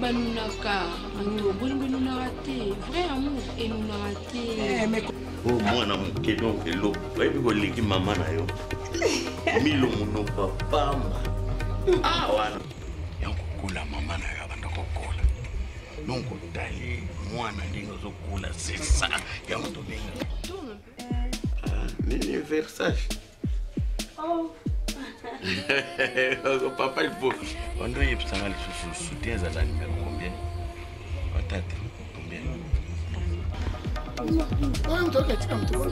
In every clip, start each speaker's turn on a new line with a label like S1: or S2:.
S1: banunaka bolingo nous raté vrai amour et nous raté
S2: mais
S3: oh moi na moke donc elo ebi ko leki mama na yo milo muno papa ah wana yango kula mama na yo banda kokola donc dali mwana ndingo zokula sesa yango to benga nini Versace
S1: oh
S3: papa il faut on doit y penser mal sur soutien à la numéro combien patate combien
S2: on doit que tu comme toi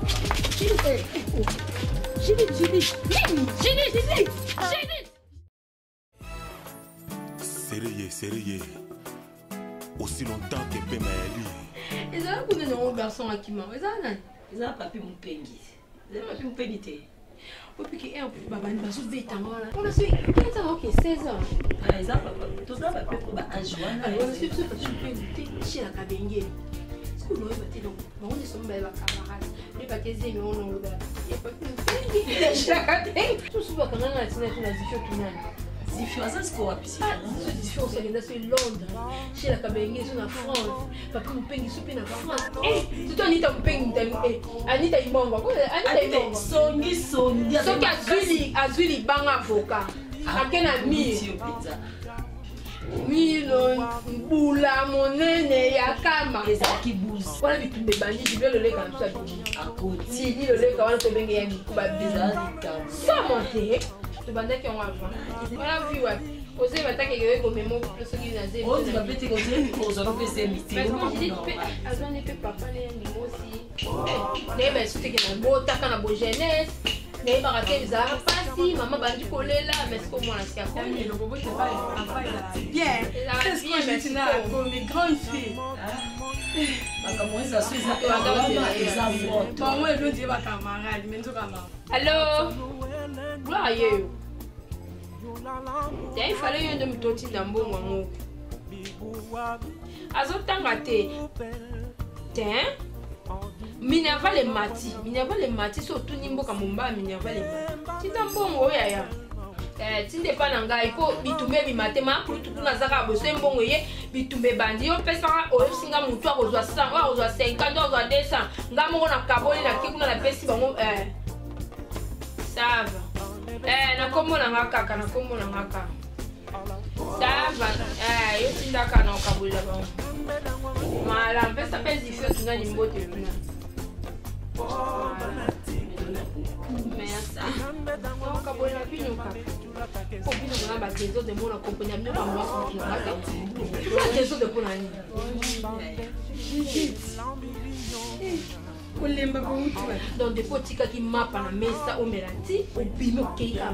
S4: Sérieux aussi longtemps que Pema Eli
S1: et ça vous donne un garçon à qui m'a
S5: ils ont papier mon pengi ils ont papier mon pengi
S1: depuis que un papa ne va se vite en là on a su quel temps OK 16 ans
S5: ils ont tout ça papier pour ba ajoana
S1: on a su ce que tu peux chez la cabenge ce que nous est donc on est sommes belles camarades les paquets et non non il y a pas de chez la cabenge tout souvent quand on a tina tu as dit que tu n'as
S5: différence c'est quoi puis
S1: c'est différence c'est Londres chez la cabenge sur la France papa mon pengi souper na France eh tu Anita mon pengi Anita imongo Anita imongo
S5: songi
S1: soki azwili banga avocat akena milo mbula monene ya kama
S5: ezaki buzi
S1: wana bitumbe bandi jibio loleka na biso
S5: akoti
S1: loleka wana tobenge ya mikuba
S5: bizalika
S1: samonte tobandaki yango avant wana vi wapi ose bataki kewe komemo soki na zemi
S5: ozi babeti kozeli kozala pese misteri
S1: azwani mpe papa ne yangi mosi nayeba esu teke na botaka na bojeunesse nayebaka te ezalaka mpasi mama bandi kolela mais siko mwana si akomi
S2: bien qu'est-ce que je dis là comme grande fille
S5: makambo eza so eza vote
S2: bango elo ndiye bacamarade mais nzokamba
S1: allo gloire yeyo te ifale yo nde moto otinda mbongo moko azotanga te te Minerva le mati so tuni mboka momba Minerva le mati tinda mbongo oyaya tinde pa na ngai po bitumbe bimate ma plutu kuna zaka boso mbongo ye bitumbe bandi yo pesa o singa mutu akozwa 100 akozwa 50 akozwa 200 nga moko na kaboli na kikuna na pesi bango sava na kombo na ngaka sava yo tindaka na okabolila bango mala mpesa pe zifio tunga nimbote luna merci okabolila binoka po bino na batezo de mona compagnie amino bamwasi tunaka batezo de pona nini kolemba bautu donc depo tikaki mapa na mesa omela nti obimi okeika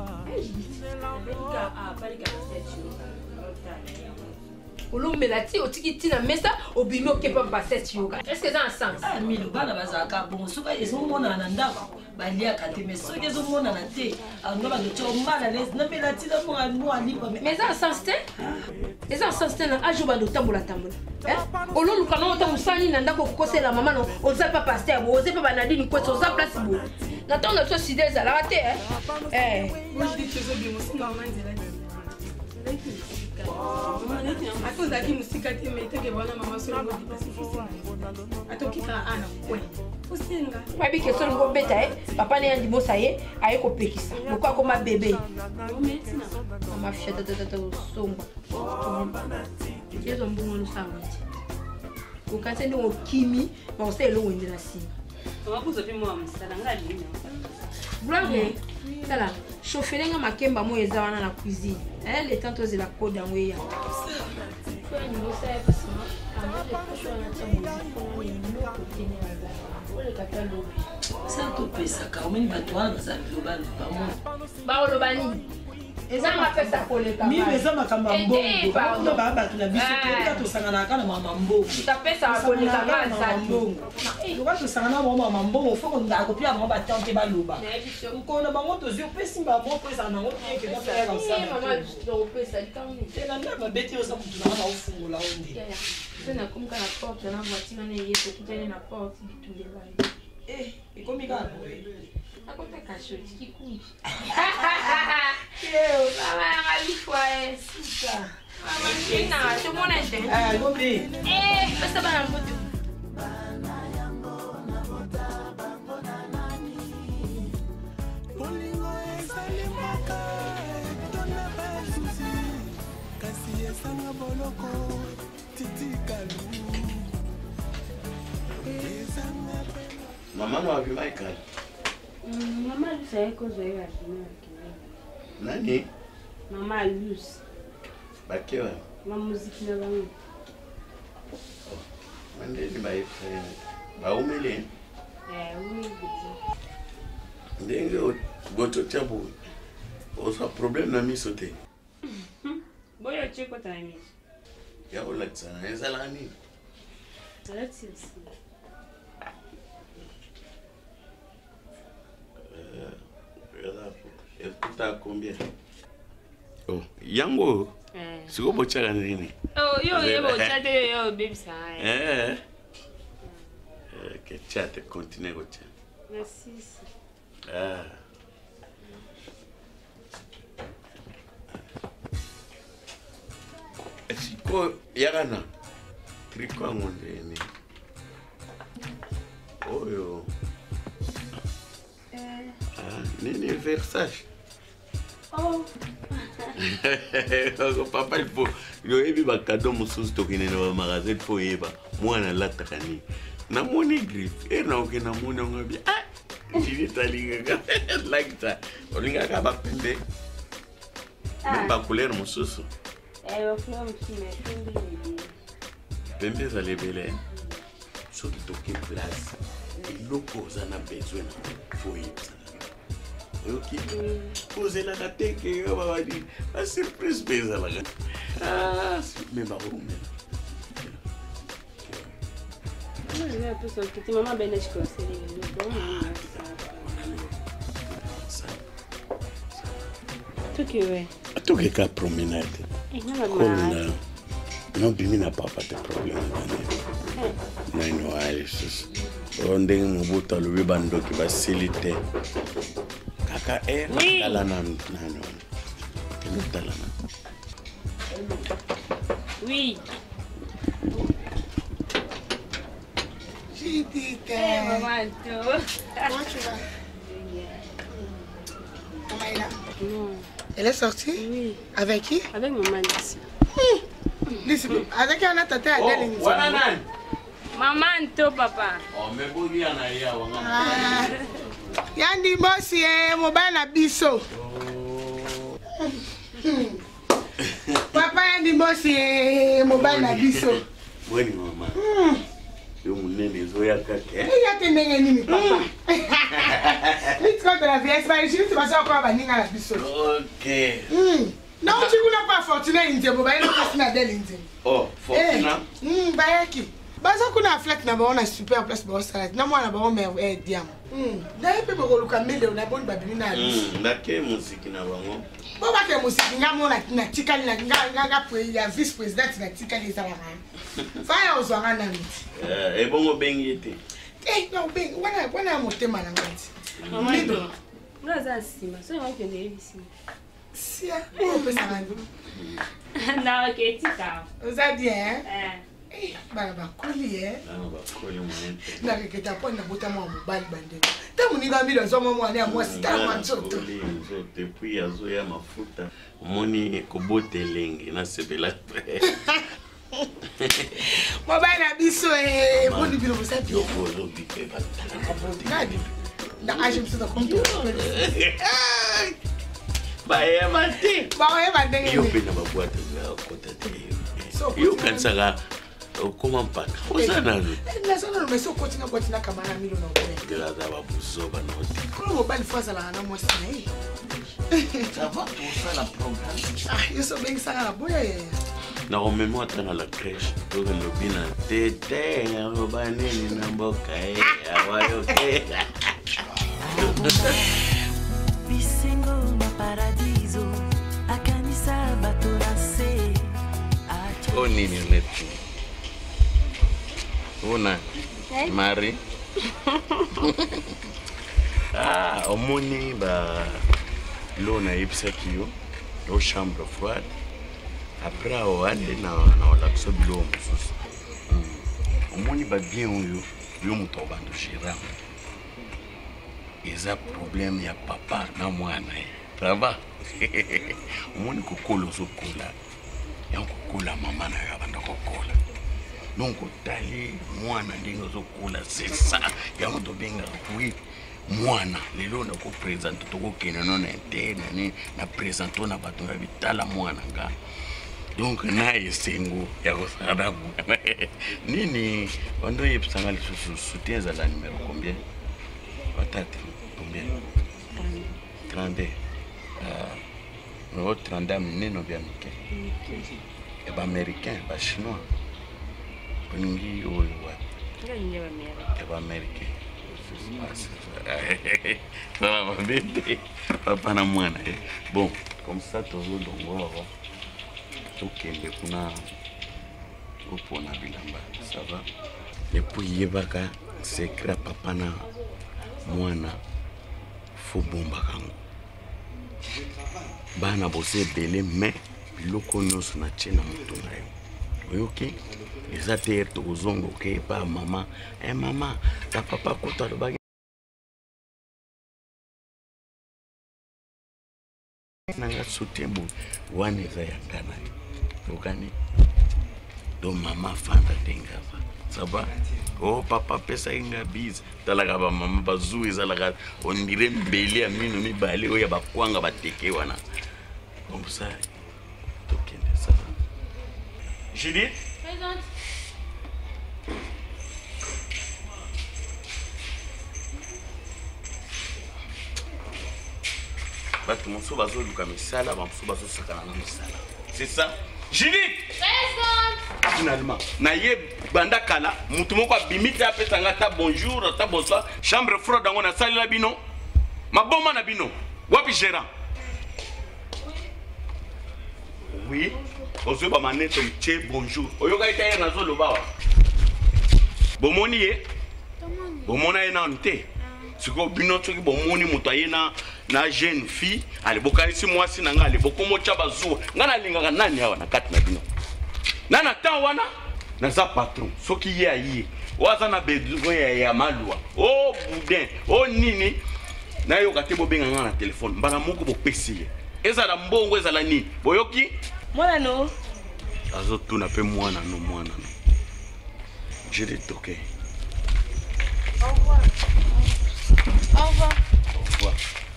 S1: olomela ti otiki ntina mesa obimi okepa basete yoka est ce que eza na sens
S5: milo bana bazalaka bongo soki ezomonana na ndako baliaka te mais soki ezomonana te anga bazotia omala namela ntina mongo alipa
S1: mais eza na sens te eza na sens te na age oyo bando otambola ololuka na ota mosani na ndako okokosela mama no oza pa paster bo oza pa banadini kwesa oza place bo na ntango na biso sida ezalaka te
S2: akozalaki mosika te me teke bwana mama solongo atokika ana kwe osenga
S1: babi keso lingo beta papa ne yandi mosa ye aye kopekisa loko akoma bebe mama fia tata osongwa yezo mbungo lusanga ti kokase ndongo kimi bakosa elongo ende na nsima Gloire, tala, chauffer nga makemba mo eza wana na cuisine. Le temps tozela code yango ya. Kwa ni mosa ya pasima, avant de coucher na tsamuzi pour ni moko tene na. Ole katalo.
S5: Santo pesa ka omeni batwana bazali lobani
S1: ba lobani. Eza mapesa koleka.
S5: Mimi eza makamba mbongo. Ndo baba tuna biso teka tosangana kana mama mbongo.
S1: Tapesa koleka ngaza
S5: mbongo. Loba tosangana mama mbongo foko ndako pia mama batante baloba. Ukona bango tozio pesi mba mo pesa nango pia ke dafaya comme ça.
S1: Mama do pesa tangi.
S5: Tena ndaba beti osa mutuna na ufungola onde.
S1: Tena kumka na porte na voiture na yeso kutene na porte bitunde bali.
S5: Ikomi kana.
S1: Akonta kashoti kikundi. Mama alifwa sika. Tout le monde est
S5: Ah, gobe.
S1: ça va un peu.
S3: Maman va vivre avec elle.
S6: Maman, elle sait que je vais
S3: Nani?
S6: Maman, Luce.
S3: Bakewa.
S6: Ma musique n'est pas bonne.
S3: Mandeli baumele.
S6: Oui, déjà.
S3: Ndenge goto chabu. Osa problème na misote.
S6: Boyo cheko tani.
S3: Ya olatsa na ezalani.
S6: Let's see.
S3: Écoute combien? Oh, yango. Siko bochaka nini?
S6: Oh, yo chate yo baby sa.
S3: Que chate continue go chat.
S6: Merci.
S3: Siko yagana. Triko ngondeni. Oh yo. Nini Versace.
S6: Oh.
S3: Papa il faut yo ebi ba cadeau mususu tokine na magasin il faut eba mwana lataka ni na moni grip na okina moni ngabi jini talinga like that olinga ka ba pembe ba couleur mususu
S6: Wa fleur mkime
S3: pembe za lebele so ki toke place iloko za na besoin faut eba. Ok. Posez la tête que on va dire. La surprise pèse là. Mais bah où même.
S6: Non, je vais un peu sortir. Maman ben je conseille tout que ouais.
S3: Tout que ka promenade.
S6: Non,
S3: non bimi na papa te problème na no alice. Onde mubuta lubi bando ki basilite. Kaka talana nano. Kenu talana.
S6: Oui. Maman,
S2: Comment tu vas? Maman est là.
S6: Non.
S2: Elle est sortie?
S6: Oui.
S2: Avec qui?
S6: Avec maman ici.
S2: Avec qui on a tâté à Adèle?
S3: Voilà nan.
S6: Maman, toi, papa.
S3: Oh, mais bogi anaya wanga.
S2: Yandi bosi mobile na biso. Papa yandi bosi mobile na biso.
S3: Bweni mama. Yo munene zoya kake.
S2: Ya tendenge nini papa? Let's go to la vieille pas je tu vas encore baninga na biso.
S3: OK.
S2: Na uchi kuna pa fortuna inje mobile na kasi na Adèle inje.
S3: Oh, fortuna.
S2: Bayaki. Baza kuna flat na baona super place ba salade. Na mwana ba me diam. Na ipe ba koluka mele na boni ba bini na biso.
S3: Ndake muziki na bango.
S2: Bo ba ke musiki nga mona na tikali na nga ya vice president na tikali za la. Faya ozwanga na miti.
S3: Ebongo bengite.
S2: No beng wana motema na ngati.
S6: Maman. Nga za sima. So yango kende ici.
S2: Sia, o pesa ngani.
S6: Na okay, tika.
S2: Ozadi Bana bakoli
S3: Bana bakoli mwenye.
S2: Na keketa po na bota mwa mobali bande. Tamu ni gambi lo zomo mwa ya mwa sita mwa nzoto.
S3: Nzoto puis azo ya mafuta. Moni kobotelenge na sebela.
S2: Mobile na biso boni bilo bosapi.
S3: Yo bozo bipe ba.
S2: Nadi. Na aje msita konto.
S3: Bae mate.
S2: Bae bande.
S3: Yo pena babwata za kota te. Yo kansaka Comment pas? Oza nanu.
S2: La zone no meso kotina kamana milo na okwe.
S3: De la daba buzoba no ti.
S2: Ko mobile faza la na mo sina
S3: Ça va pour ça la programme.
S2: Yo so beng sanga boya
S3: Na omemo atana la crèche. To le bina tete ngo baneni na mboka awayo ke.
S7: Bisengo na paradiso akanisa batorase.
S3: Oh nini netu. Una Marie. Omoni ba lona ipsa kiyo, lo chambre froide. Après, on a l'accès de l'homme. Au moins, il va bien, il y a un gérant. Il y a un problème, il y a papa, non, moi, ça va. Au moins, il y a un colo, il y a un colo, maman, il y a un colo. Donc, moi, c'est ça. Il y a un oui. Moi, les gens qui présentent tout ce qui est interne, na présente na bato na bitala mwana nga. Donc na esengo ya kosala mwana. Nini bando yebisanga le soutien za la numéro combien? Patate combien? 32. No 30 mineno bia mike. Et ba américain, ba chinois. Boningi oyo wa.
S6: Ngani
S3: ba américain. Ça va m'embêter. Papa na mwana. Bon, comme ça, tout le monde va. Ok, mais kuna opona bilamba, ça va. Et puis yebaka secret papa na mwana fo bomba kango. Bana bose belé mais biloko nyonso na tena mutu na yo. Ok? Les ateliers to zongo ke pa maman. Eh maman, ta papa kota le bagi. Nanga soutien bo wane za yakana. Okani. Do mama fanda tenga fa. Ça va? Oh papa pesa inga biz. Talaga ba mama bazu ezalaga on dirait mbeli ya mino mi bale oya ba kwanga bateke wana. Comme ça. OK, ça va. Judith?
S1: Présente.
S3: Bato moso bazo luka misala, ba moso bazo sakana na misala. C'est ça? Judith!
S1: Présente.
S3: Finalement, naye banda kala, mutu moko abimiti apesanga ta bonjour, ta bonsoir, chambre froide dango na sali la bino. Maboma na bino. Wapi gérant? Oui. Ozo ba maneto mche bonjour. Oyoka ita ye nazo lobawa. Bomoni ye? Bomona ye na nte. Siko bino tsoki bomoni mutu aye na jeune fille, ale bokalisi mwasi na nga ale bokomo cha bazu. Nga na lingaka nani awa na kati na bino. Nana ta wana naza patron. Soki ye aye. Waza na besoin ya malwa. Oh boudin, oh nini. Na yoka te bobenga nga na téléphone. Mbala moko bo pesi. Ezala mbongo ezala nini? Boyoki?
S6: Mwana no.
S3: Azo tuna pe mwana no. Je dis ok.
S1: Au revoir. Au revoir.
S3: Au revoir.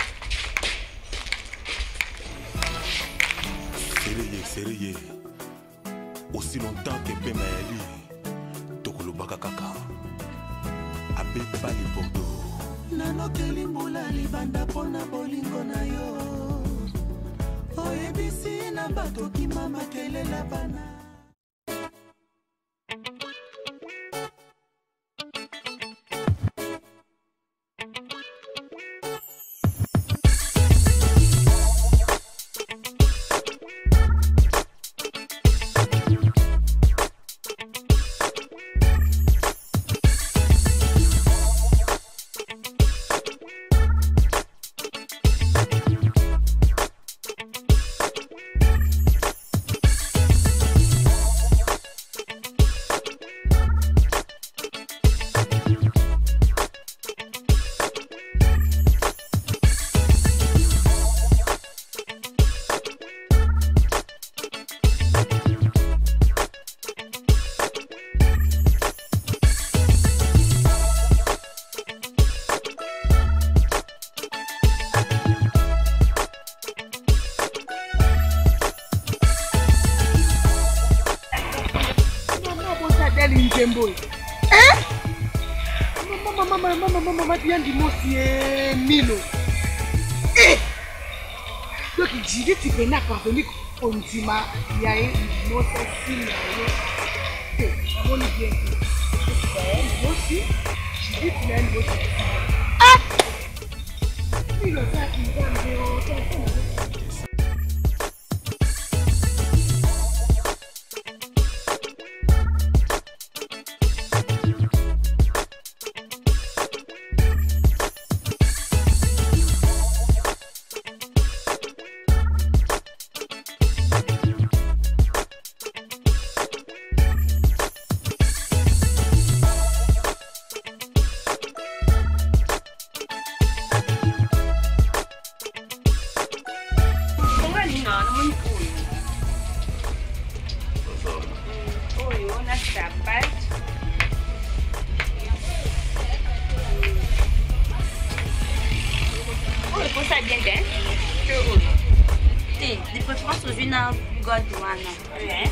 S4: Sérieux. Aussi longtemps que Pema Yali, Tokolobaka Kaka, Abe Pali Bordeaux.
S7: Nano kelimbola libanda pona bolingo na yo. Oyebisi na bato ki mama kelela bana.
S2: Maman vient du mot Milo. Donc il dit tu peux pas parvenir au Ntima, il y a un mot signe. On vient. Moi aussi, je dis tu as un mot. Ah! Milo ça qui va me
S6: ça bien, hein? De préférence aujourd'hui, na Godwana. Ouais.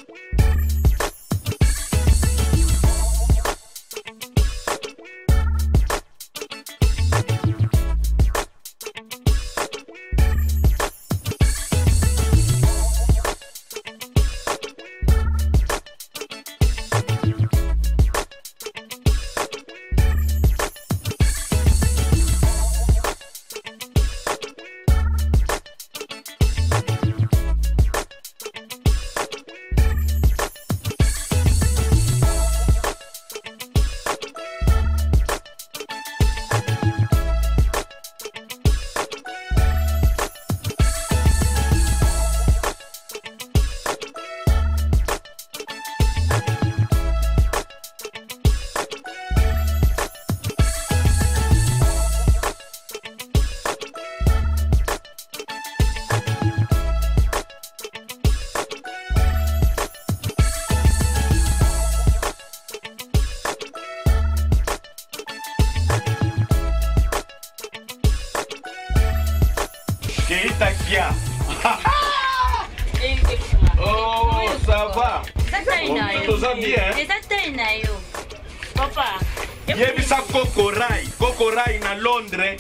S3: Oh, ça va.
S6: Tout ça bien. Papa.
S3: Yebisa Cocorai na Londres.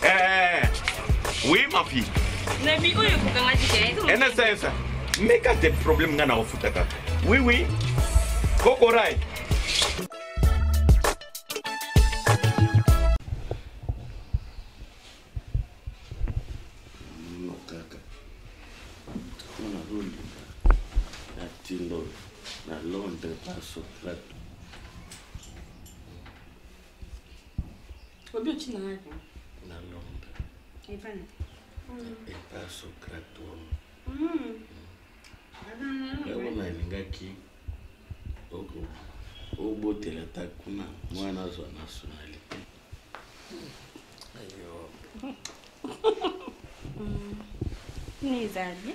S3: Oui, ma fille.
S6: Nabi oyo kokanga tike.
S3: En essence, mais quand des problèmes ngana ofutaka. Oui, oui. Cocorai. Na Londres passo trato.
S6: Obi ochi na ngapi?
S3: Na Londres.
S6: Ipana.
S3: E passo trato. Leo na lingaki. Obotela takuna mwana zo nationalité. Ayo.
S6: Ni zabi.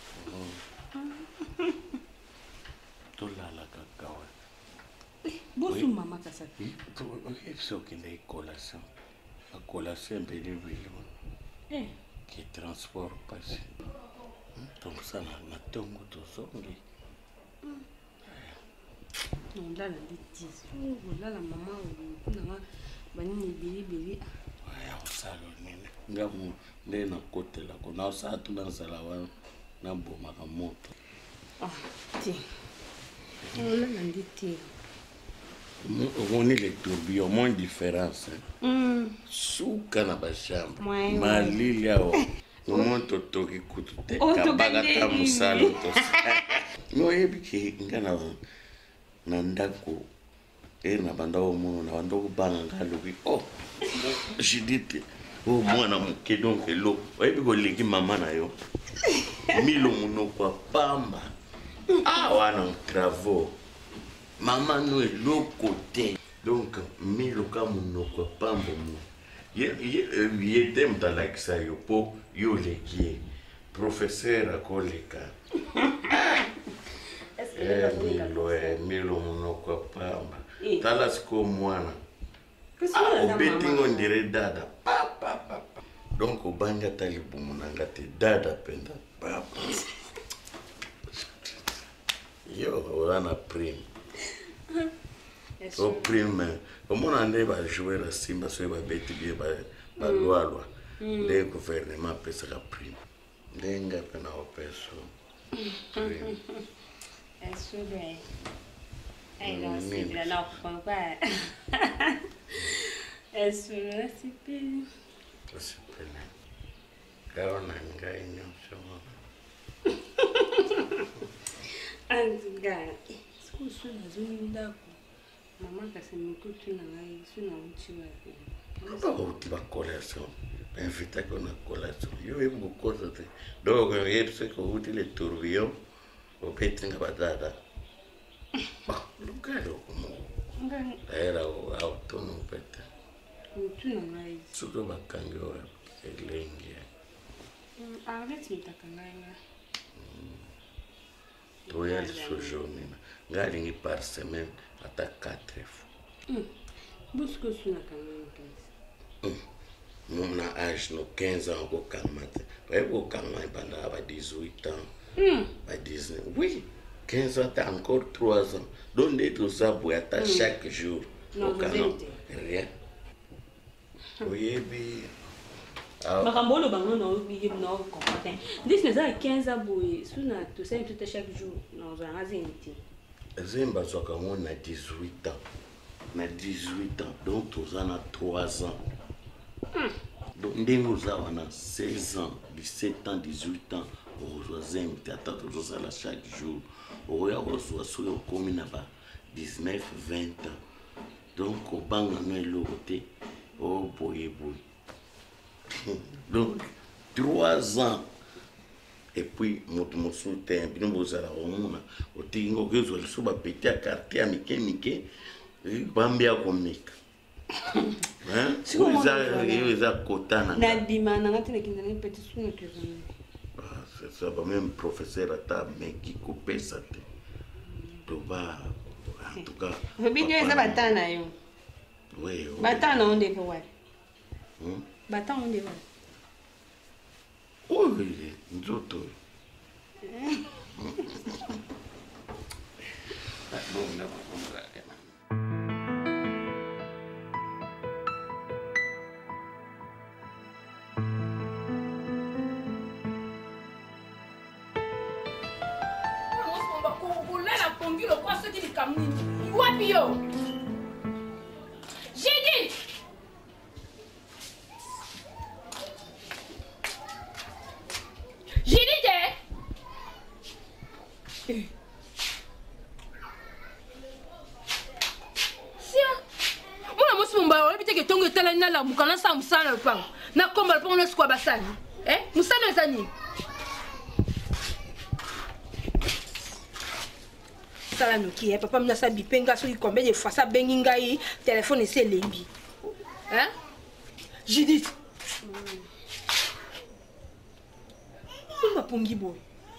S3: Tolala kakawa.
S6: Bosu mama kasaki.
S3: Isso que lhe colação. A colação é bem vile. Que transport passe. Então ça na tongo to songi.
S6: Ndala nditizo. Ndala mama kuna banini bili.
S3: Aya usalo nini. Ngamu ndena kotela kona sa tunazala wa na boma ka moto.
S6: Ti. On a dit
S3: on est les tourbillons, moins différence. Souka na bashamba. Malili yao. Umuntu toki kutute kabaga tamusalo to. No yebiki ngana na ndako. Na bandao muno na bandao banga ngalo. Oh. Jidite. Oh mwana muke donc elo. Oyebi ko leki mama na yo. Milo muno kwa pamba. Ah, wana travaux. Maman nous est l'autre côté. Donc, milo comme nous quoi pas bon. Il était dans l'accès yo po yo leki professeur à koleka. Milo muno quoi pas. Talas ko mwana. Ah, betting on dirait dada. Papa. Donc au banga talibu munanga te dada penda. Papa. Yo, on a prime. Au prime, comment on a joué la simba sur la bête bien, la loi, le gouvernement peut se la prime. Denga pena au perso.
S6: Est-ce que elle a aussi de la papa? Est-ce que c'est pire?
S3: C'est pire. Car on a un gars innocent.
S6: Antiga, siku suna zuni ndako. Mama kasema kutu na ngai suna mchiwa.
S3: Pas uti ba collation. Invita qu'on a collation. Yo e beaucoup cosa te. Donc il se que uti le tourbillon au petinga badada. Bah, lugalo como. Era o autono pete.
S6: Kutu na ngai.
S3: Sudo bakango elengi.
S6: Arrête mtakanganya.
S3: Toi elle sojourner. Galingi par semaine à 4 fois.
S6: Busco suna kanganya kazi.
S3: mon âge, nos 15 ans, au Kamate. Au Kamate, pendant 18 ans, 19. Oui, 15 ans, t'as encore 3 ans. Donc, tout ça pour être chaque jour.
S6: Non,
S3: rien. Oui, bien.
S6: Makambolo bango no comprendre. Dis na 15 ans boy, suna to ça tout chaque jour dans un azenti.
S3: Zemba soka on a 18 ans. Na 18 ans, donc tous en a 3 ans. Donc nous avons 16 ans, 17 ans, 18 ans, on reçoit Zemba, attends tout ça là chaque jour. On reçoit sur au commune là 19, 20 ans. Donc au banga no elote, oh boy. Donc 3 ans. Et puis, mon soutien, puis nous allons au monde, au Tingo, que je suis petit à quartier, à Mickey, Bambia comique. Hein? Si vous avez Kotana.
S6: Nadima, n'a pas été petit soin que
S3: c'est ça, même professeur à table, mais qui coupe ça. En tout cas.
S6: Vous bien, ça va t'en
S3: oui.
S6: Batana, on est quoi? Batana, on est quoi?
S3: Oui, nous autres.
S1: J'ai dit. Tongo tala na la mukana sa musana le pang na komba le pang na skwa basani musana zani sala no ki papa mna sa bipenga so combien de fois ça bengi ngai téléphone ese lembi Judith Kumba pongi boy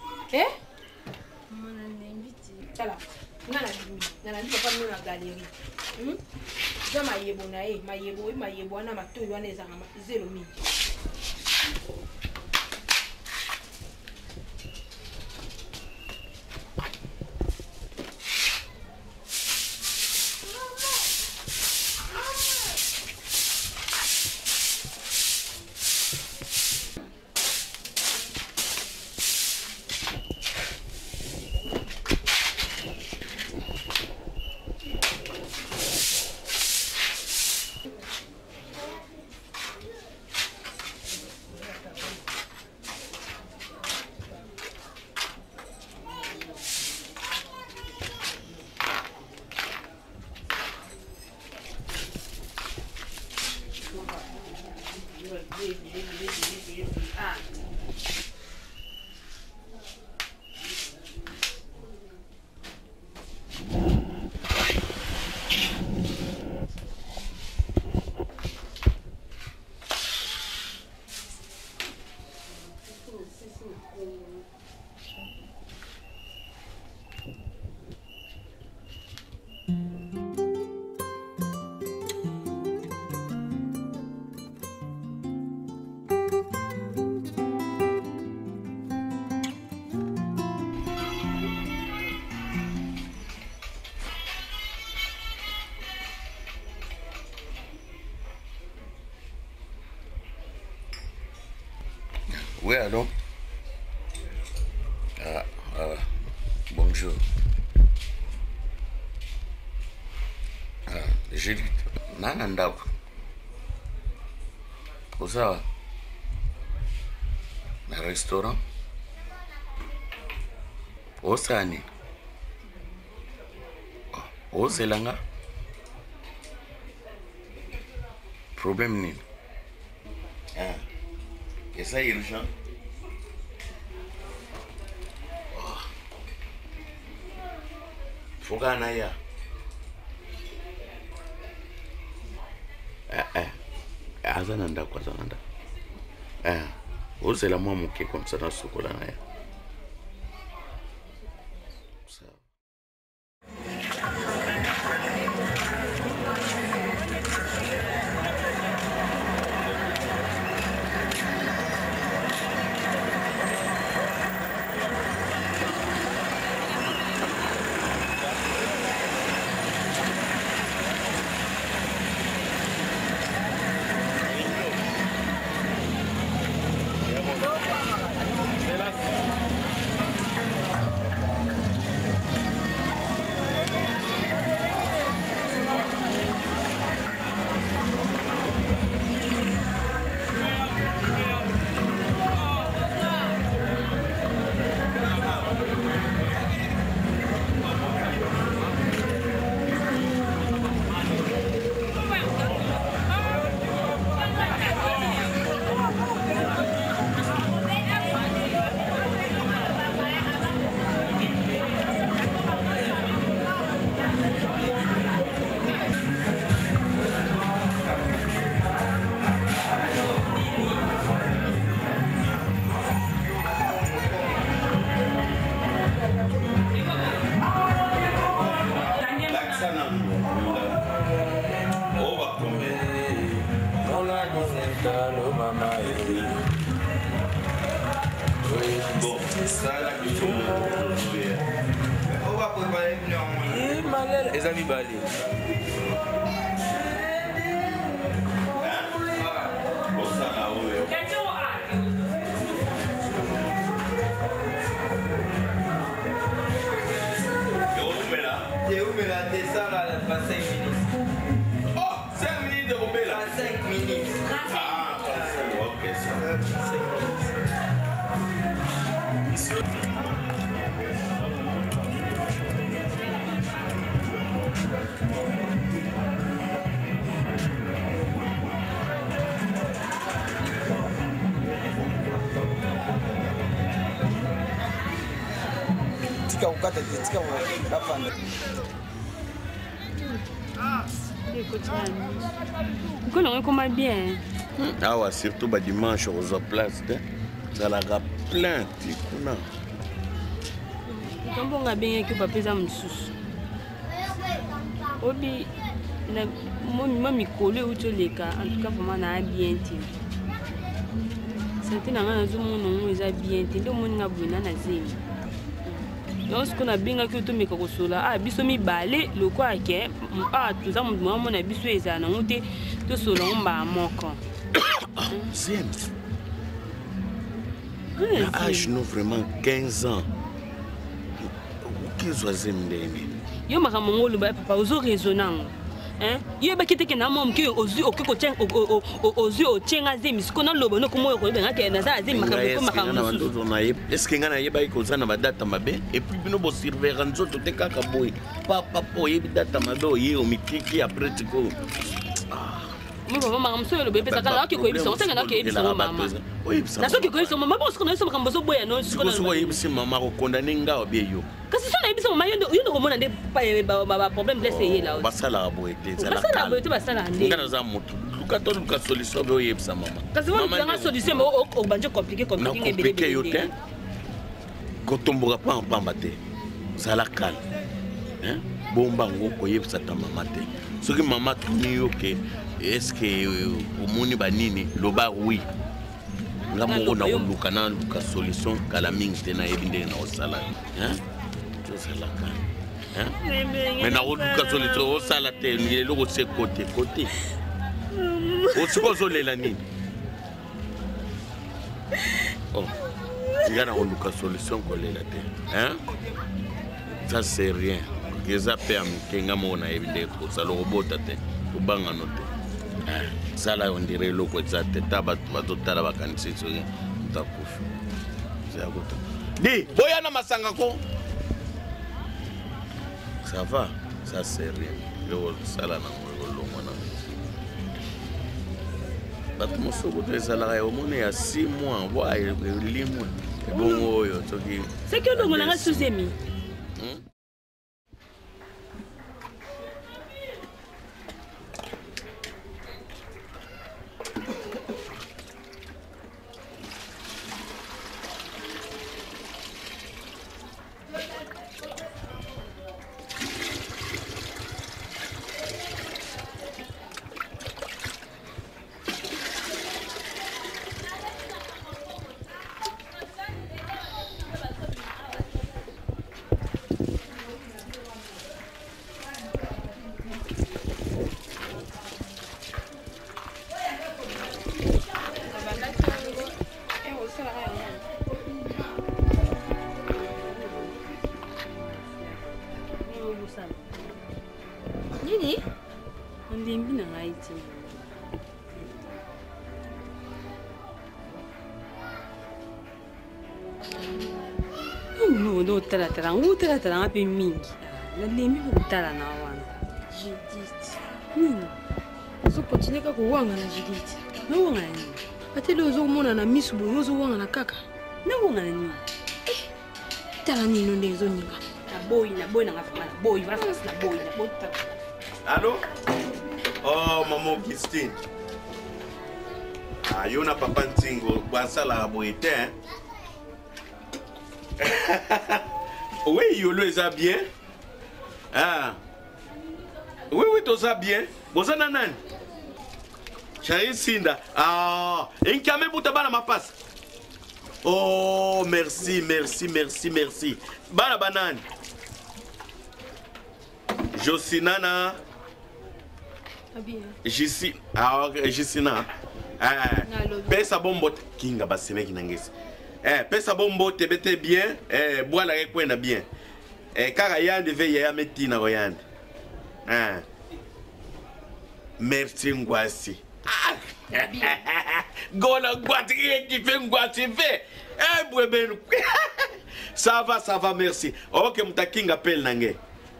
S6: Mona nembiti
S1: sala nana ndi papa mna galerie za mayebo na mayebo wana matoyi wana ezanga zero mingi
S3: Oui, allô? Bonjour. J'ai dit, Nananda. Où ça? Un restaurant? Où ça? Où c'est là? Problème ni? Et ça urgent? Faut qu'on aille. Azananda quoi zananda. Osez la moi mon comme ça dans ce chocolat. Bon, ça là, on va préparer les amis balés. Bon, ça là, oui. Et où me la descend là, pas 5 minutes. Oh, 5 minutes de rouler là. 5 minutes. Ah, ok, ça. 5 minutes.
S8: Tika ukata tika ukafanya.
S6: Écoute, comment bien.
S3: Ah ouais, surtout bah, dimanche aux place, ça la plein de kuna.
S6: Quand on a bien que papa ça me sous. Obi na moi mi collé ou tu les cas en tout cas vraiment na bien ti. C'était na zo mon nom ils a bien ti ndo mon na buna na zemi. Lorsqu'on a bien que tout me kosola ah biso mi balé le quoi que ah tout ça mon na biso eza na ngote to solo mba moko.
S3: Zem. Âge nous vraiment 15 ans. Qu'est-ce que Zem ndeni?
S6: Yo maka mongolo ba papa ozo raisonnant. Hein? Yo ba kiteke na mom ke ozu okiko chen ozu o chenga zemi sikona lobo no komo ko benga ke na za zemi maka ko maka musu.
S3: Est-ce que ngana yeba iko zana ba data mabe et puis bino bo surveiller nzoto te kaka boy. Papa po yebi data mabe o ye o mikiki après tiko.
S6: Moi papa maka musu lobo pesa kala ko yebi so tenga na ke yebi so mama. Na so ke ko yebi so mama bo sikona so maka mboso boya no sikona.
S3: So yebi si mama ko condamner nga obie yo.
S6: Kasi so na yebi so mama yo ndo ko mona de ba problème blessé là.
S3: Basala boy te
S6: zala. Basala boy te basala ndé.
S3: Ngana za moto. Luka to luka solution bo yebi sa mama.
S6: Kasi mo nga solution mo o banje compliqué
S3: compliqué yo te. Ko tomboka pa pamba te. Zala calme. Hein? Bomba ngoko yebi sa ta mama te. Soki mama tuni yo ke est-ce que omoni banini loba oui. Nga moko na luka na luka solution kala mingi te na yebi ndenge na osala. Hein? Zala calme. Hein? Mais na luka solution osala te ni loko se côté. Osiko zolela nini? Oh. Il y a une solution qu'on l'a dit. Hein? Ça c'est rien. Les appels qui ont été ça le robot a été. Au bang à noter. Ça là on dirait le coup ça tête à battre la vacances sur ta couche. C'est à côté. Dis, boyana masangako. Ça va, ça c'est rien. Yo ça là na ngolo mona. Bato mosoko te ezalaka omona ya 6 mois voire 8 mois. Bon oyo toki.
S6: C'est que donc on a sous-émis.
S1: Nini?
S6: Ndimbi na ngaiti. No, no tala ngapi mingi. Na limbi kutala na wana.
S1: Judith. Nini? Ozo continue ka kuwanga na Judith.
S6: Na wanga nini?
S1: Atele ozo mona na misu bo ozo wanga na kaka.
S6: Na wanga nini?
S1: Tala nini nde ezo ninga.
S6: Na boy na ngafi na boy, wala na boy.
S3: Allô? Oh, maman Christine. Ah, yo na papa Ntingo, basala aboyete, hein? Oui, Yolo est bien. Ah. Oui, tout ça bien. Bosa nanan. Chai Sinda. Ah, et qui a même pour ta ma passe. Oh, merci, merci, merci, merci. Bala banane. Josinana. Jisi. Ah, Jisina. Pesa bombo kinga baseme kinangesi. Pesa bombo te bete bien. Bois la rekwenda bien. Kara yande ve ya metina royande. Merci ngwasi. Gola ngwati qui fait ngwati fait. Bwebenu. Ça va, merci. OK, mutakinga appelle nange.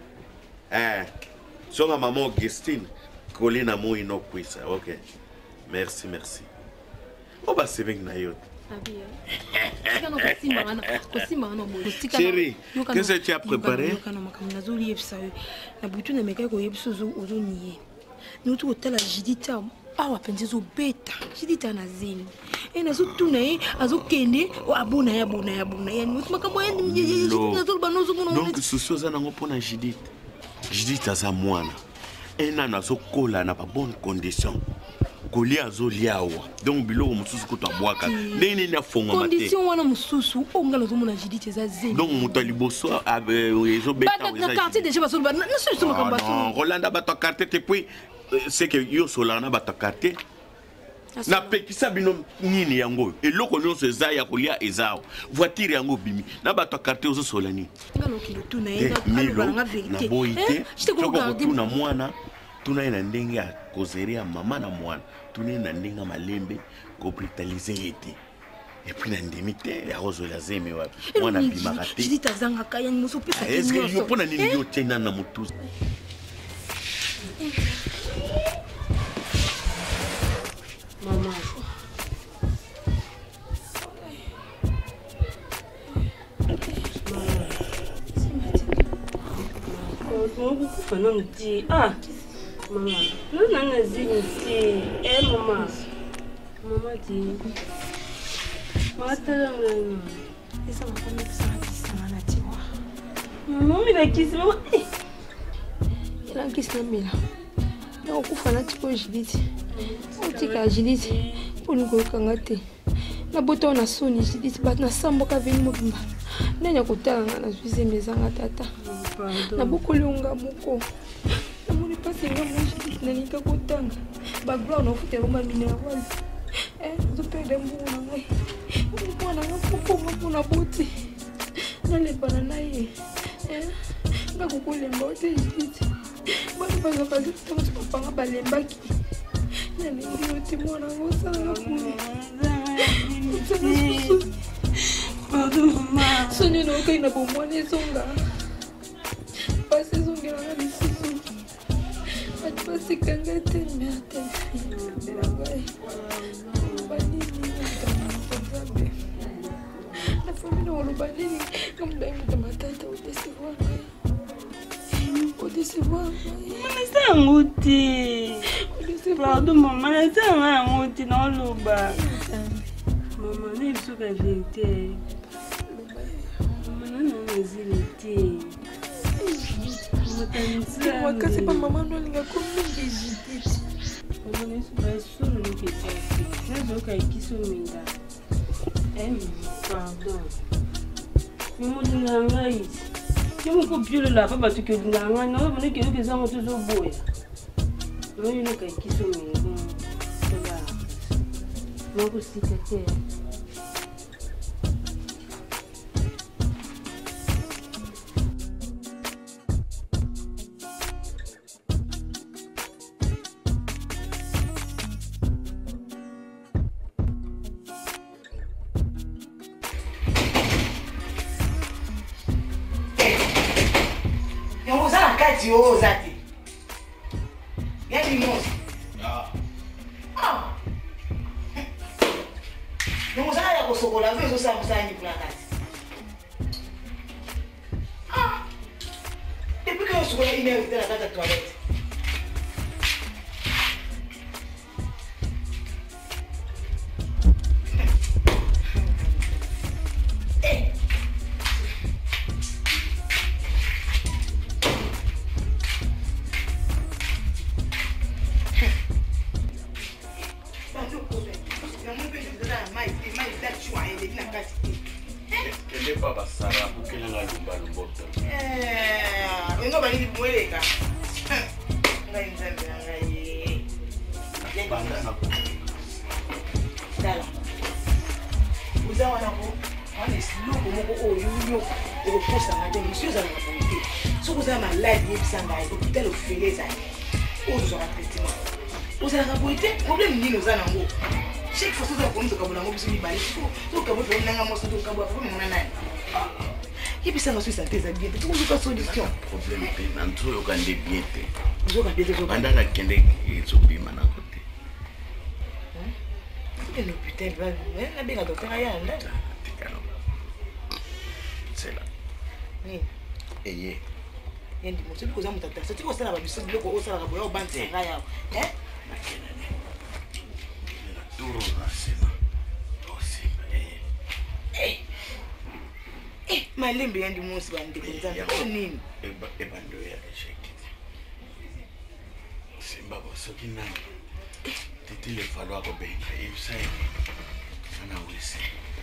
S3: Songa maman Augustine, Colina mo inokwisa. OK. Merci. Oh bah c'est bien nayo. Chérie, qu'est-ce que tu as préparé?
S1: Awa penzezo beta jidita na zini nazo tuna azo kende abona ya yani makambo ya nazo banozo mona
S3: donc sosoza nango pona jidita za mwana nazo kola na ba bonne condition kolia azo liawa donc biloko mususu ko tabwaka nene na fonga mate
S1: condition wana mususu onga nazo mona jidita za zini
S3: donc mutaliboso ezo beta
S1: na quartier déjà baso na solution makambo
S3: non Rolanda bato quartier te puis c'est que yo solana batakate na pekisa bino nini yango eloko nyonso eza ya kolia ezao voiture yango bimi na batakate ozo solani
S1: ngalo kilo tuna eza na vérité
S3: na boité toko tuna mwana tuna ina ndenge ya kozeria mama na mwana tuna ina ndenge malembe ko brutaliser été et puis na ndimite ya rozo la zeme wapi mwana bimakate
S1: je dis tazanga kaya ni muso pesa
S3: est-ce que yo pona nini yo tena na mutu
S6: Maman. Maman. Ah, maman. Non, maman. Maman dit. Maman, il a kiss moi.
S1: Il a kiss Mila. Non, kufana tipo Judith. Otika Judith. Ungo kangate. Na boto na soni Judith bat na samboka veni mobimba. Nanya kotanga na zuize mezanga tata. Na bokolonga moko. Na moni pasenga mo Judith na nika kotanga. Ba gloire na futé roma mineral. Zo perde mbona ngai. Mbona ngapo na boti. Na le banana ye. Ngakukulemba ote Judith. Bana baza bazi tsango papa balembaki. Na lingi ote mwana ngosanga kuni.
S6: Pardon maman.
S1: Sonyo no kai na bomone zonga. Pase zonga na bisusu. Pase kanga te mate. Ngai. Bani ni ngambe. Na famille no lobani ngamdai mtamatata utesiwa.
S6: Pardon maman, c'est un outil dans le bas. Maman, il faut que vérité. Maman, non, vérité.
S1: Moi, c'est pas maman, non, il y a combien de Judith.
S6: Maman, c'est pas sûr que c'est ça. Je veux qu'il soit minda. Pardon. Maman, il y a un si on coupe le là, pas que nous avons non, on est que nous avons toujours beau. Non, il y a qui sont là. Non, aussi que
S2: Oh, Zati. Get me more. Não usa a socola, vez o Sam sai de placar. E por que eu sou aí mesmo da casa toalete? leki na kasi
S3: kende pa basara bukelenga lumbalumbo
S2: engo balingi kumweleka ngai nzambe na ngai
S3: banda na
S2: tala uza wana ko wana esiloko moko oyo okokosanga te monsieur ozalaka boye te soki oza maladi yebisa ngai hôpital ofele ezali oyo tozwaka traitement ozalaka boye te problème nini oza nango chaque fois oza komitoka bonango biso mibale tokabotoo nanga moso tokaboa problème mona nani yebisanga so esante eza bien te tokozuka solution
S3: problème mpe na nzoyoka nde bien te
S2: ozoka bien te
S3: banda nakende ezobima nango te
S2: l'hôpital nabenga docteur aya ndala
S3: tikano sela eye
S2: yendi moso biko oza moto atasa tiki osalaka biso biloko osalaka boya obantisanga yawo
S3: turo nasema osimba
S2: malembe yandi mosi bandeko nzambe o nini
S3: ebando ya échec simba bosoki nani tete le falloir kobenga yebisa ye ana wese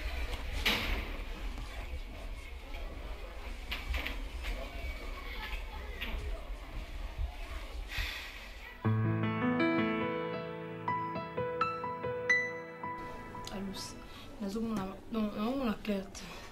S1: nazomona Claire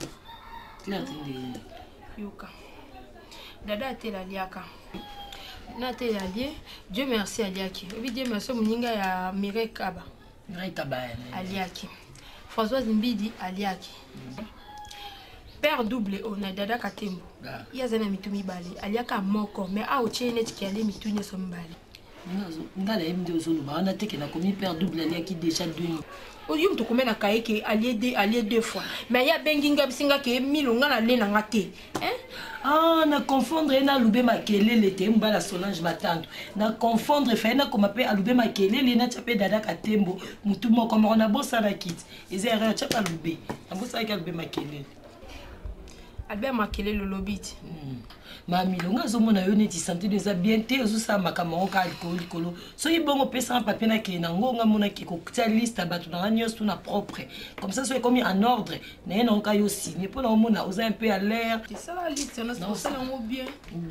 S1: yoka dada atela aliaka na atela alie Dieu merci aliaki obi Dieu merci moninga ya Mireille Kaba aliaki Françoise Mbidi aliaki père double ona dada katembo yazana mitumi bale aliaka moko mais a ochene tikale mituni so mbale
S5: ngala yemde ozoluba wana teke na komi père double aliaki déjà 2 ans
S1: oyum to komena kaeke allié 2 fois mais ya benginga bisinga ke milonga na lena ngate
S5: na confondre na lube makelele te mbala Solange Matandu na confondre fa na koma pe alube makelele na chape dada katembo mutu moko moko na bossa na kit eza erreur chapa lube na bossa ka lube makelele
S1: Albert makelele lobiti
S5: Mami longa zomona yo neti santé déjà bien te ozusa makamoko ka alcool kolo so yibongo pesa papier na ke na ngonga mona ke ko kutia liste batu na nyos tout na propre comme ça soit comme en ordre na yena onka yo signer pour na mona oza un peu à l'air
S1: c'est ça la liste on a ça là bien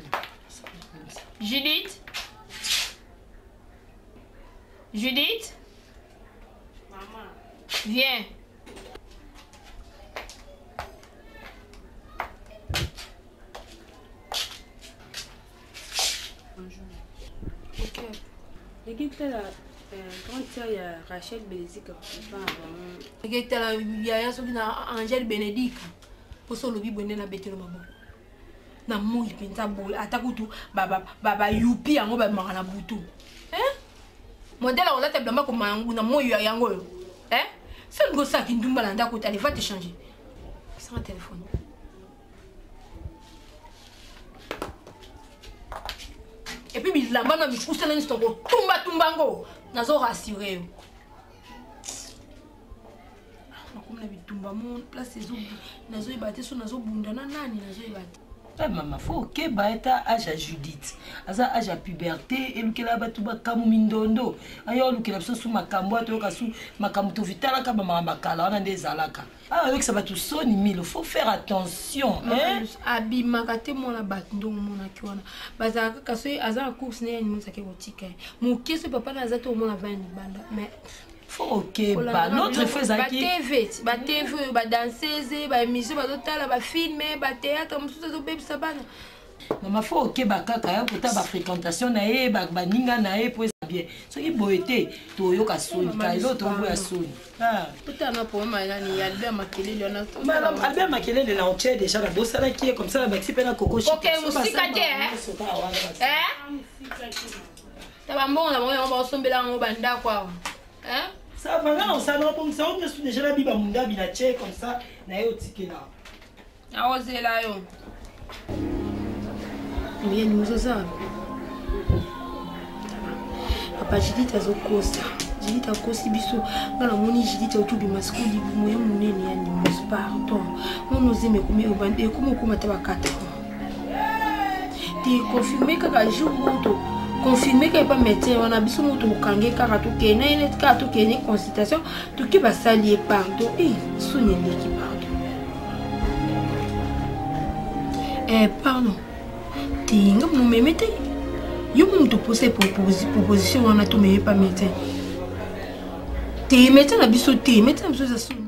S1: Judith maman viens
S6: Quand il y a Rachel Bénédicte,
S1: il y a Angèle Bénédicte. Pour ça, le bibonné na bête le maman. Na mouille pinta boule. Atakutu baba youpi yango ba mangana butu. Modèle on a tellement comme yango na mouille yango. C'est le gosse qui ndumba landa ko tali va te changer. Sans téléphone. Et puis il la bana mi pousse na stoko tumbango nazo rassurer yo comme na bitumba mon place ezo nazo ibate so nazo bunda na nani nazo ibate
S5: maman faut que baeta âge à Judith asa âge à puberté et lukela batu ba kamu mindondo ayo lukela biso su makambo to kasu makambo to vitala ka ba mama kala wana ndezalaka avec ça va tout soni mille faut faire attention
S1: abima kate mona batu mona kiwana bazaka kaso azala course ne ni monsake botika mon keso papa na zato mona 20 banda mais
S5: faut que ba notre fait ça qui
S1: ba TV ba danseuse ba émission ba totala ba filmer ba théâtre mususu zo bebisa bana
S5: maman faut que ba kaka ya pota ba fréquentation na ye ba ninga na ye pour bien so ki boete to yoka soni ka ilo to boya soni
S1: pota na pour ma nani Albert Makelele na
S5: madame Albert Makelele na on déjà la bossa là qui est comme ça la baxi pe na coco chic
S1: OK musika te ta ba mbonga na ba sombela ngo banda kwa
S5: ça va là on s'en rend ça on est déjà la biba munda bina che comme ça na yo tikela
S1: awozela yo mais nous ça papa Judith azokosa Judith akosi biso ngala moni Judith otubi maskuli moyo munene yani mos pardon on nous aime comme obande comme ta bakata te confirmer que jour moto confirmer que pas médecin on a biso moto kange kaka to kena ene ka to kena consultation to ki ba sali pardon sonne l'équipe pardon tinga mo memete yo mo to poser proposition on a to mais pas médecin te médecin na biso te médecin biso ça sonne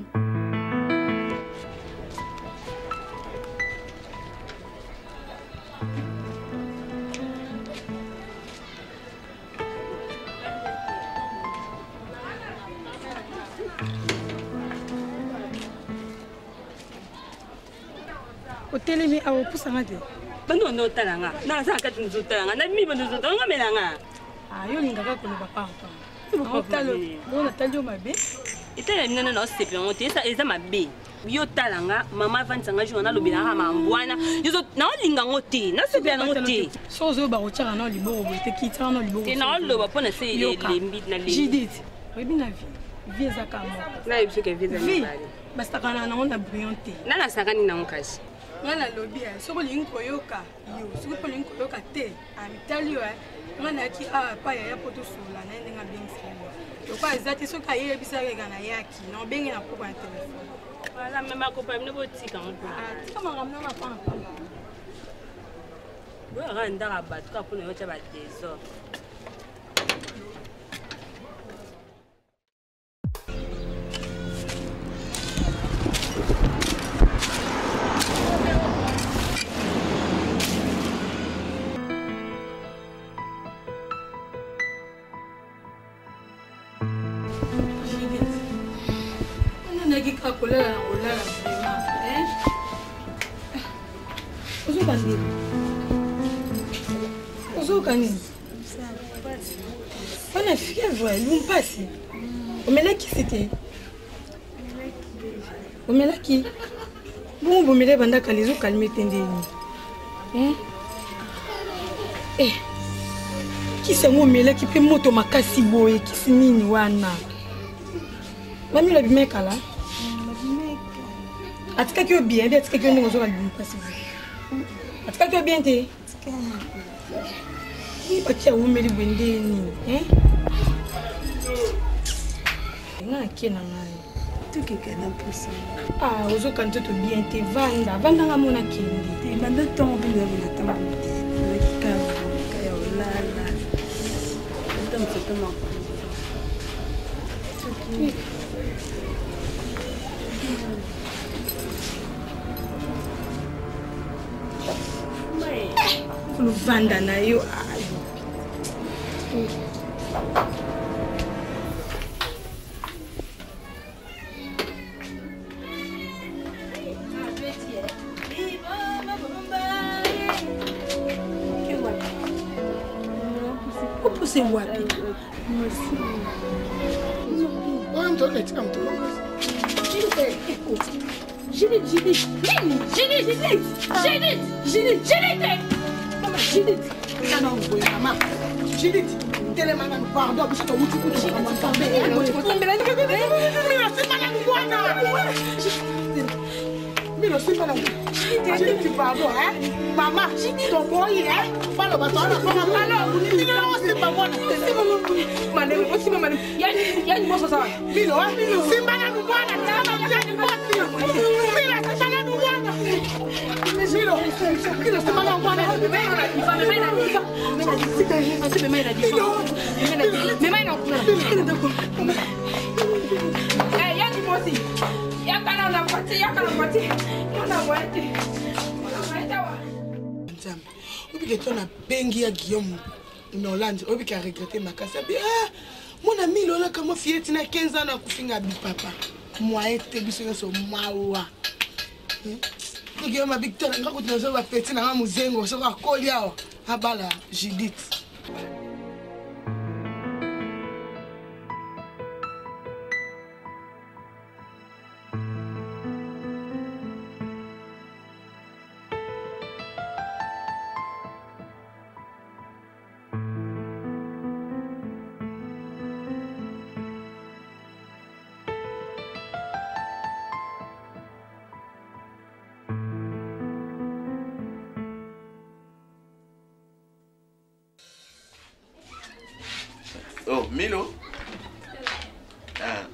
S9: Telemi a poussa ngate.
S6: Bando ndo talanga. Na sa kati ndo talanga. Na mi bando ndo talanga melanga.
S9: Ah yo lingaka ko papa papa. Talo, bona talo mabe.
S6: Itala mina na osepe ngote eza mabe. Yo talanga mama vansanga jona lobela ma mbwana. Yo na olinga ngote. Na sepe na ngote.
S9: So zo ba rocha na liboro bo te kitana na liboro.
S6: Te na loba pona se lembi na lembi.
S9: Jidit. Webi na vie za kama.
S6: Na yebise ke vie za mbali.
S9: Basta kana na onda brillante.
S6: Na na sakani na ngokashi.
S9: Ngana lobi soko linko yoka yo soko linko yoka te amitali yo ngana ki pa ya poto sola na ndenga bengisi yo kwa ezati soka yele bisaka kana yaki na bengi na ko ba telefone
S6: wala mema ko pa mne botika ngo
S9: tika makamna na pa
S6: bo ra ndaka battu ka pona yo cha ba teso
S9: on a fièvre, nous passe. On met là qui c'était. On met là qui. Bon, vous mettez banda kalizo calmer tendez. Qui c'est moi mais là qui peut moto makasi boye qui c'est nini wana. Mami la bimeka là. Atika ki bien, atika ki ndingo zo ka passe. Atika ki bien te. Atia umeli bwendeni, nga kena ngai.
S10: Tuki kana pusa.
S9: Ah, ozo kanto to bien te vanda nga mona kendi.
S10: Te banda tongo binga na tamba. Ka ya olala. Ndo mtoma. Tuki.
S9: Vanda na yo upuse wapi Judith, maman. Judith, télémana nous pardon, parce que vous tu peux tomber. Mais c'est pas là. Judith, tu pardon, hein? Maman, ton boy, hein? Pas le bâton, alors, c'est pas moi. Madame, aussi, maman. Il y a une mosse ça. Milo, c'est pas là, nous voilà. On bengi à Guillaume en Hollande, on a regretté ma casse. Mon ami Lola, comment fier, tu n'as 15 ans à couper à papa. Moi, et biso so mawa. Guillaume a Victor, on a continué à faire petit na muzengo, so ka kolia abala Judith.
S3: Oh, Milo. Ah.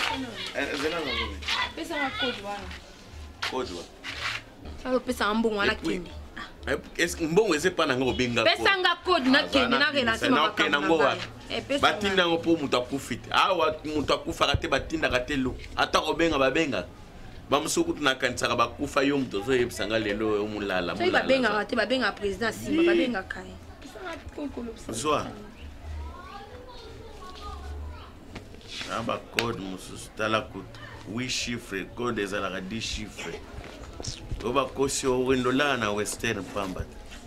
S1: Pesa ma code wana.
S3: Code wana.
S1: Salo pesa mbongo wana kende.
S3: Est-ce que mbongo ese pa nanga obenga
S1: code? Pesa nga code na kende na relation makamba.
S3: Batinda ngo po mutu akufite. Awa mutu akufaka te batinda ka te lo. Ata obenga babenga. Bamusuku tunakanisa bakufa yo mutu zo yebisanga lelo omulala.
S1: So babenga te babenga president Simba babenga kai. Pesa nga code.
S3: Zoa. Aba code mususu tala kutu 8 chiffres code ezalaka 10 chiffres oba kosi owendo la na western pamba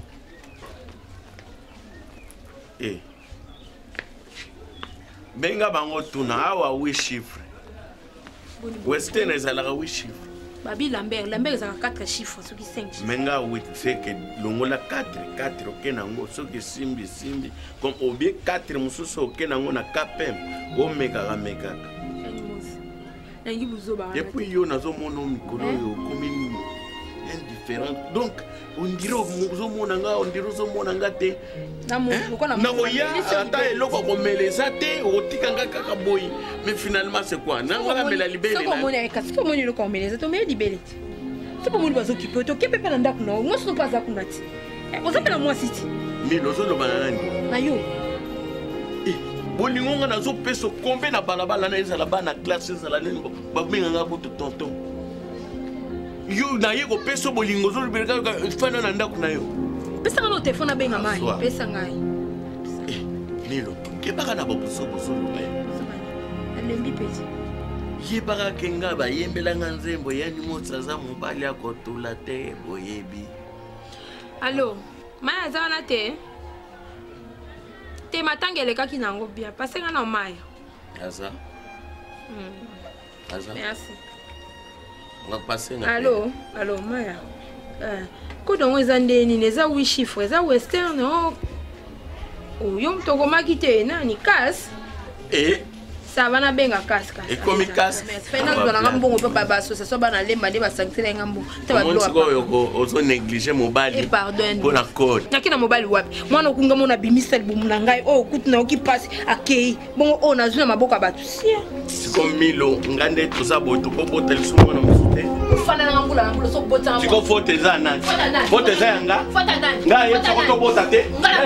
S3: benga bango tuna awa 8 chiffres western ezalaka 8 chiffres
S1: babi Lambert ezalaka 4 chiffres soki 5
S3: menga 8 feke longola 4 okenango soki simbi comme obie 4 mususu okenango na kapem omekaka
S1: nangi buzoba
S3: et puis yo nazomona mikolo yo comme indifférent donc on dirait ozomona nga te nakoya ata eloko komeleza te otikanga kaka boyi mais finalement c'est quoi nanga mela libele
S1: sokomoni eloko komeleza te omeli libele te sokomoni bazokipe te okepe mpe na ndako na mwasi no mpe aza kuna ti ozapela mwasi ti
S3: mile ozoloba na nani
S1: na yo
S3: bolingo nga nazopesa kombe na balabala na ezala bana classe ezala nini babenganga kutu tonton yo naye kopesa bolingo ozolobeleka fana na ndako na yo
S1: pesanga na telefone abenga mai pesa ngai
S3: lelo kebaka na babosobosoloba
S1: alembi peti
S3: yebaka ke nga bayembelanga nzembo yani motsi aza mobali akotula te boyebi
S1: allo mai aza wana te te matanga elekaki nango bia pasenga na maya
S3: aza
S1: merci
S3: pasenga
S1: allo maya kodongo eza nde nini eza 8 chiffres eza western yo mutu okomaki te nani kasi ça va na benga kasi
S3: ekomi kasi
S1: fena zwananga mbongo mpe baasociation bana lemba nde basanctionenga mbongo te
S3: babiloko ozo néglige mobali mpona code
S1: naki na mobali wapi mwana okunga mona bimisa libumu na ngai oyo okuti nayoki mpasi akei bongo oyo nazwi na maboko ya bato sia
S3: siko milo nga nde toza boye tokobota lisu mwana mosu te
S1: ofanananga mbula na mbula sokobotanga
S3: siko fote eza nani fote eza yanga nga yebisako tobota te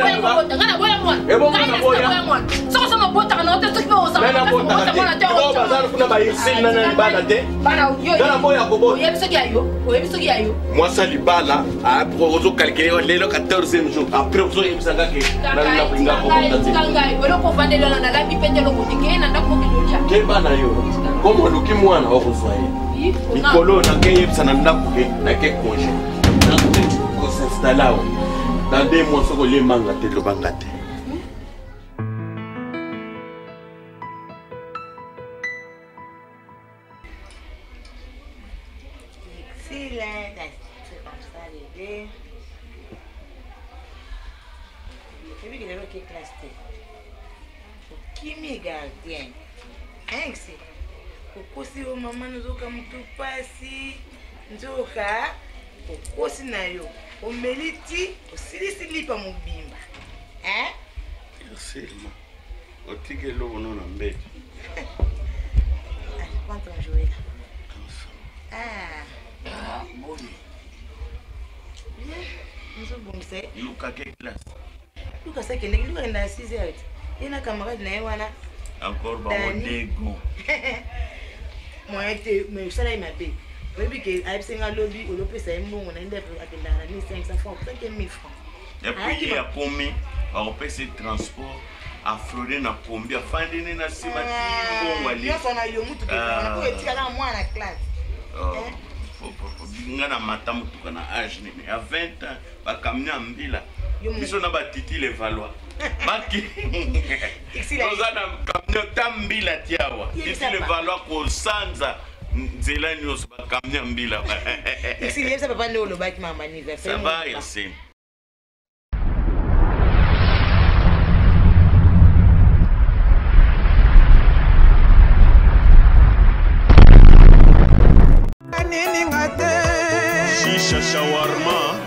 S1: sokosomobotaka na ote soki mpe ozaa
S3: kuna bairsil nana libala te ngana boya kobota
S1: oyebi soki yayo
S3: mwasa libala ozokalkile lelo 14e jour après ozoyebisanga ke nalinga kobota te
S1: eloko ofandelana nalambi mpe te eloko tekeye na ndako mokelolia
S3: keba na yo komo oluki mwana okozwa ye mikolo nakeyebisa na ndako ke nake congé nakote kosinstale awa na 2 mois soko lemanga te lobanga te
S9: Kimi gardien. Enksi. Kokosi o mama nzoka mutu pasi. Nzoka. Kokosi na yo. O meliti osilisi lipa mobimba.
S3: Selma. Otike lobo no na mbete.
S9: Quanto on jouer là?
S3: Bon.
S9: Nous bon c'est.
S3: Luka ke classe.
S9: Luka c'est que Luka na 6h. Il na camarade na wana.
S3: Encore ba odego.
S9: Moi était mais ça là il m'a payé. Oui que a besoin lobby au lopé ça mbongo na ndé atenda na 1500 francs, 5000 francs.
S3: Et puis ya komi ba opese transport afrode na kombi afandene na simati mbongo ali.
S9: Yo sona yo mutu na ko etika na mwana classe.
S3: Ngana matamu tuka na âge nini à 20 ans ba kamnya mbila biso na batiti le valois baki oza na kamnya tambila tiawa titi le valois ko sanza nzela nyos ba kamnya mbila
S9: ici il ça papa le baki mama anniversaire
S3: ça va yassin
S4: Shisha shawarma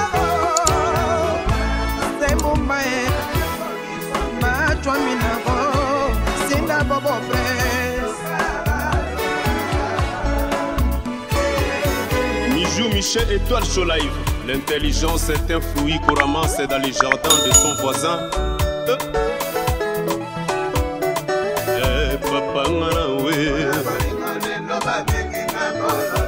S7: Sembo mae Matwa minavo
S11: Michel Étoile Show Live. L'intelligence est un fruit qu'on ramasse dans les jardins de son voisin. Papa Ngana,